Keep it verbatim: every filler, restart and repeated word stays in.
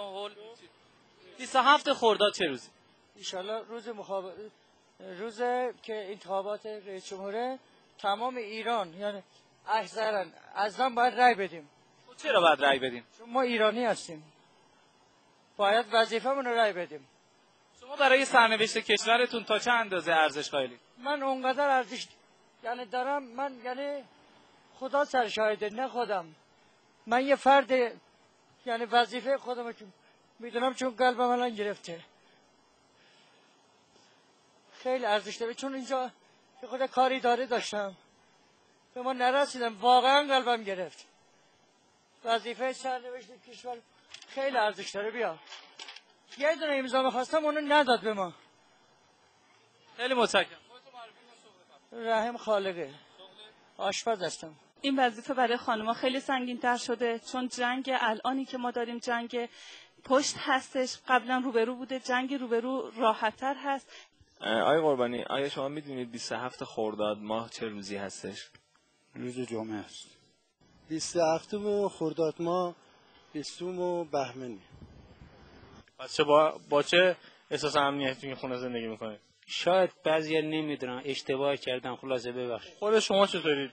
حول بیست و هفت خرداد چه روزی؟ انشالله روز مخاب... روز که انتخابات رئیس جمهوره تمام ایران یعنی اکثرا ازم باید رای بدیم. چرا باید رای بدیم؟ چون ما ایرانی هستیم. باید وظیفه‌مون رو رای بدیم. شما برای سرنوشت کشورتون تا چه اندازه ارزش قائلید؟ من اونقدر ارزش یعنی دارم، من یعنی خدا سرشاهده نه خودم. من یه فرد یعنی وظیفه خودم رو میدونم چون قلبم الان گرفته. خیلی ارزش داره چون اینجا که خود کاری داره داشتم به ما نرسیدم، واقعا قلبم گرفت. وظیفه سرنوشت کشور خیلی ارزش داره. بیا یه دونه امضا می‌خواستم اونو نداد به ما. خیلی متشکرم. رحم خالقه، آشپز هستم. این وظیفه برای خانم‌ها خیلی سنگین‌تر شده چون جنگ الانی که ما داریم جنگ پشت هستش، قبلا روبرو بوده، جنگ روبرو راحت‌تر هست. آقای قربانی، آیا شما میدونید بیست و هفت خرداد ماه چه روزی هستش؟ روز جمعه است. بیست و هفتم خرداد ماه بیستم بهمنی. پس چه با, با چه احساس امنیتی این خونه زندگی میکنید؟ شاید بعضیا نمیدونن، اشتباه کردن، خلاصه ببخشید. خود شما چطوری